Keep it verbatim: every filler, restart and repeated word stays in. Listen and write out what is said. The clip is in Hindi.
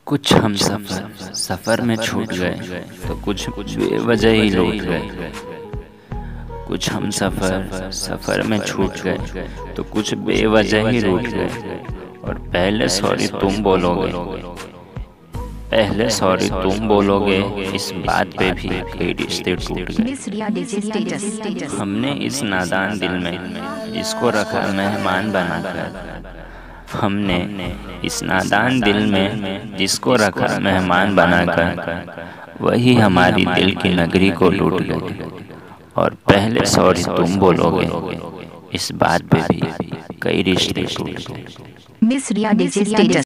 कुछ हम सफर सफर में छूट गए तो कुछ बेवजह ही लौट गए। कुछ हम सफर सफर में छूट गए तो कुछ बेवजह ही रूठ गए। और पहले सॉरी तुम बोलोगे, पहले सॉरी तुम बोलोगे, इस बात पे भी कई रिश्ते टूट गए। हमने इस नादान दिल में जिसको रखा मेहमान बनाकर, हमने इस नादान दिल में जिसको रखा मेहमान बनाकर, वही हमारी दिल की नगरी को लूट गए। और पहले सॉरी तुम बोलोगे, इस बात पे भी कई रिश्ते टूट गए। Miss Riya digital status.